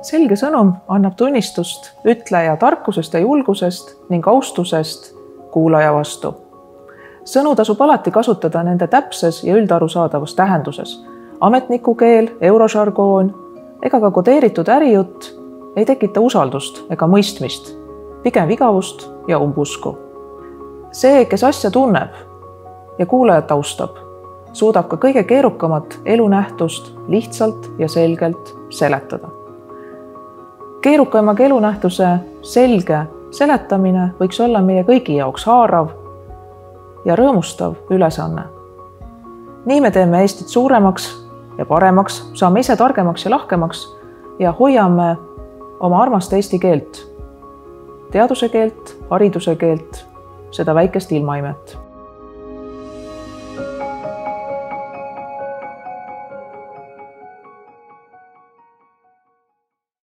Selge sõnum annab tunnistust ütleja tarkusest ja julgusest ning austusest kuulaja vastu. Sõnu tasub alati kasutada nende täpses ja üldarusaadavas tähenduses. Ametniku keel, eurožargoon ega ka kodeeritud ärijutt ei tekita usaldust ega mõistmist, pigem vigavust ja umbusku. See, kes asja tunneb ja kuulajat austab, suudab ka kõige keerukamat elunähtust lihtsalt ja selgelt seletada. Keerukamaga elunähtuse selge seletamine võiks olla meie kõigi jaoks haarav ja rõõmustav ülesanne. Nii me teeme Eestit suuremaks ja paremaks, saame ise targemaks ja lahkemaks ja hoiame oma armast eesti keelt, teaduse keelt, hariduse keelt, seda väikest ilmaimet.